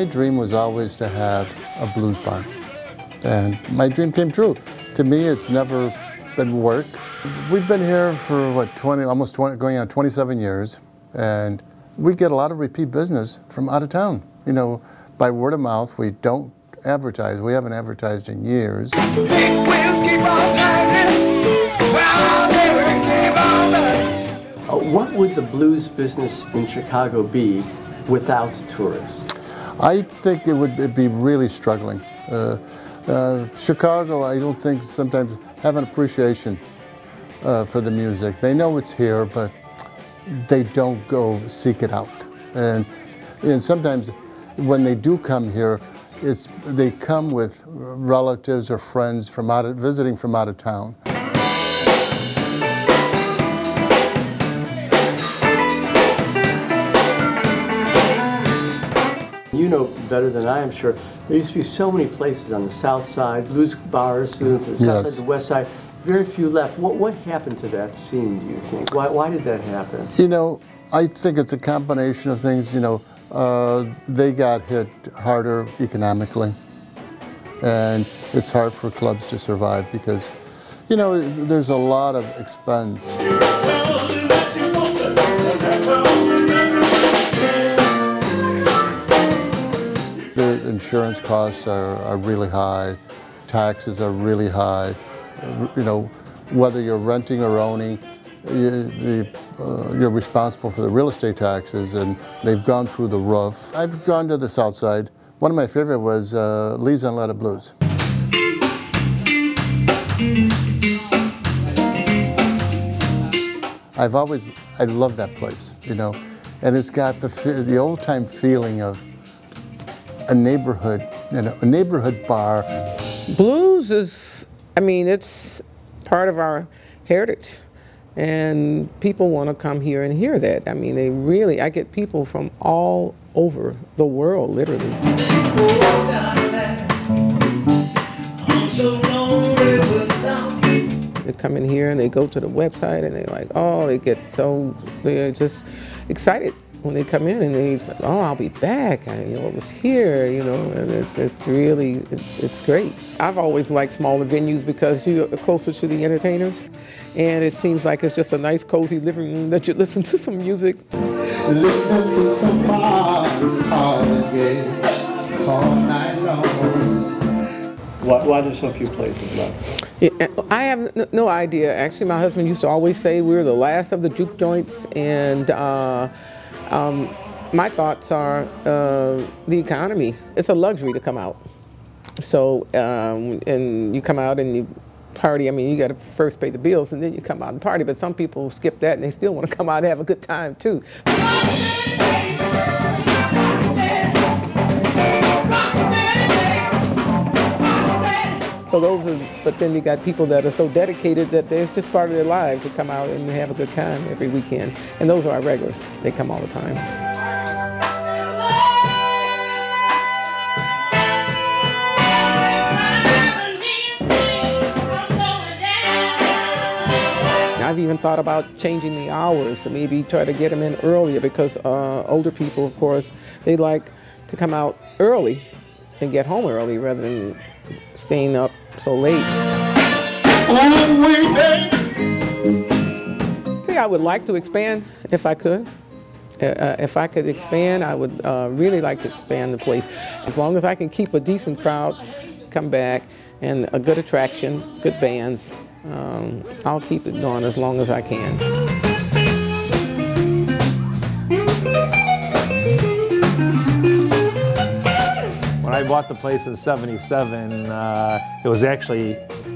my dream was always to have a blues bar. And my dream came true. To me, it's never been work. We've been here for, what, almost 20, going on 27 years. And we get a lot of repeat business from out of town. You know, by word of mouth. We don't advertise. We haven't advertised in years. What would the blues business in Chicago be without tourists? I think it would be really struggling. Chicago, I don't think sometimes have an appreciation for the music. They know it's here, but they don't go seek it out. And sometimes when they do come here, they come with relatives or friends from visiting from out of town. You know better than I am sure, there used to be so many places on the south side, blues bars, the south side, the west side, very few left. What happened to that scene, do you think? Why did that happen? You know, I think it's a combination of things. You know, they got hit harder economically, and it's hard for clubs to survive because, you know, there's a lot of expense. The insurance costs are really high, taxes are really high. You know, whether you're renting or owning, you're responsible for the real estate taxes, and they've gone through the roof. I've gone to the south side. One of my favorite was Lee's Unleaded Blues. I love that place, you know, and it's got the old-time feeling of a neighborhood, you know, a neighborhood bar. Blues is, I mean, it's part of our heritage, and people want to come here and hear that. I mean, I get people from all over the world, literally. They come in here and they go to the website and they're like, oh, they're just excited when they come in, and they say, oh, I'll be back. It was here, you know, and it's really, it's great. I've always liked smaller venues because you're closer to the entertainers, and it seems like it's just a nice, cozy living room that you listen to some music. Listen to somebody again all night long. Why there's so few places left? I have no idea. Actually, my husband used to always say we're the last of the juke joints, and my thoughts are the economy. It's a luxury to come out. So, and you come out and you party. I mean, you got to first pay the bills and then you come out and party. But some people skip that and they still want to come out and have a good time too. So but then you got people that are so dedicated that it's just part of their lives to come out and have a good time every weekend. And those are our regulars. They come all the time. I've even thought about changing the hours to maybe try to get them in earlier because older people, of course, they like to come out early and get home early rather than staying up so late. See, I would like to expand if I could. If I could expand, I would really like to expand the place. As long as I can keep a decent crowd, come back, and a good attraction, good bands, I'll keep it going as long as I can. When I bought the place in '77, it was actually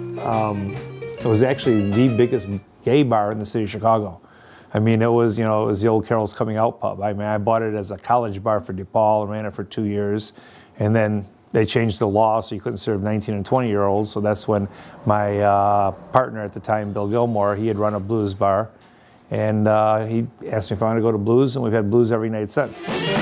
the biggest gay bar in the city of Chicago. I mean, it was the old Carol's Coming Out pub. I mean, I bought it as a college bar for DePaul and ran it for 2 years, and then they changed the law so you couldn't serve 19 and 20-year-olds. So that's when my partner at the time, Bill Gilmore, he had run a blues bar, and he asked me if I wanted to go to blues, and we've had blues every night since.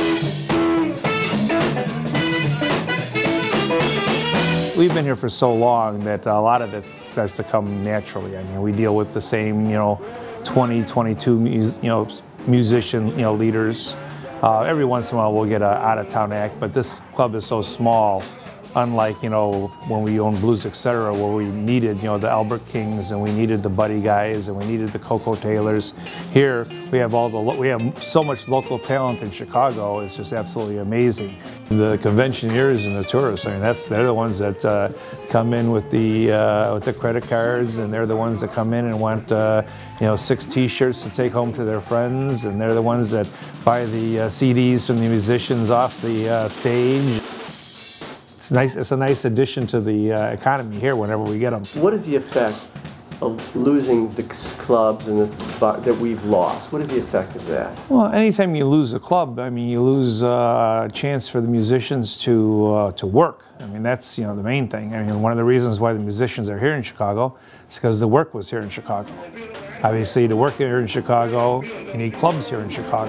We've been here for so long that a lot of it starts to come naturally. I mean, we deal with the same, 20, 22, musician, leaders. Every once in a while we'll get an out-of-town act, but this club is so small, unlike, you know, when we owned Blues, etc., where we needed, you know, the Albert Kings and we needed the Buddy Guys and we needed the Coco Taylors. Here we have we have so much local talent in Chicago. It's just absolutely amazing. The conventioneers and the tourists, I mean, they're the ones that come in with the credit cards, and they're the ones that come in and want you know, 6 T-shirts to take home to their friends, and they're the ones that buy the CDs from the musicians off the stage. It's nice. It's a nice addition to the economy here whenever we get them. What is the effect of losing the clubs and that we've lost? What is the effect of that? Well, anytime you lose a club, I mean, you lose a chance for the musicians to work. I mean, that's, you know, the main thing. I mean, one of the reasons why the musicians are here in Chicago is because the work was here in Chicago. Obviously, to work here in Chicago, you need clubs here in Chicago.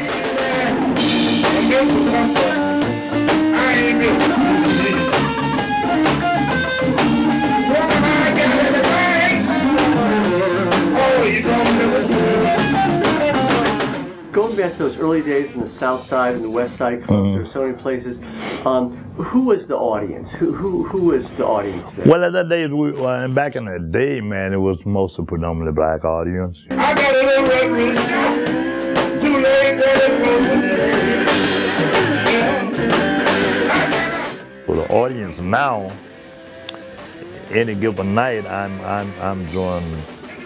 Going back to those early days in the South Side and the West Side clubs, there were so many places. Who was the audience? Who was the audience there? Well, at that day, back in the day, man, it was mostly predominantly black audience. I got a little red rooster, 2 legs For the audience now, any given night, I'm drawing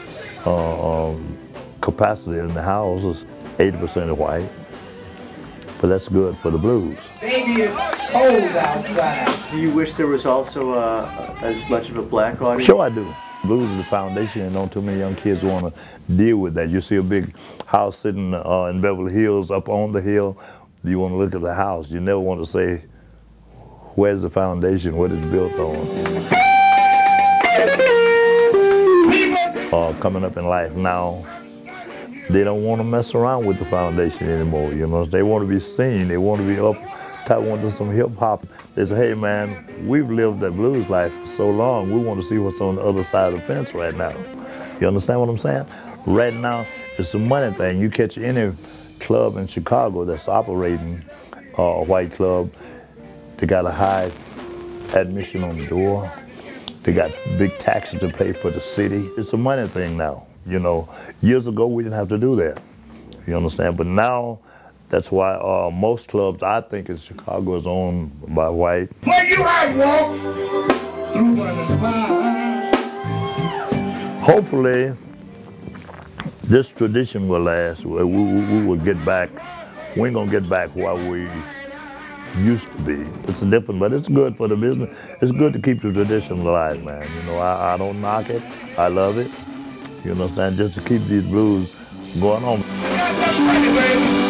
capacity in the house is 80% white, but that's good for the blues. Baby, it's cold outside. Do you wish there was also as much of a black audience? Sure I do. Blues is the foundation, and don't too many young kids want to deal with that. You see a big house sitting in Beverly Hills up on the hill, you want to look at the house. You never want to say, where's the foundation, what it's built on. Coming up in life now, they don't want to mess around with the foundation anymore, you know. They want to be seen, they want to be up, want to do some hip hop. They say, hey man, we've lived that blues life for so long, we want to see what's on the other side of the fence right now. You understand what I'm saying? Right now, it's a money thing. You catch any club in Chicago that's operating a white club, they got a high admission on the door. They got big taxes to pay for the city. It's a money thing now, you know. Years ago, we didn't have to do that, you understand? But now, that's why most clubs, I think, in Chicago is owned by white. Where you at, walk? Hopefully, this tradition will last. We will get back. We ain't gonna get back where we used to be. It's different, but it's good for the business. It's good to keep the tradition alive, man. You know, I don't knock it. I love it. You understand? Just to keep these blues going on.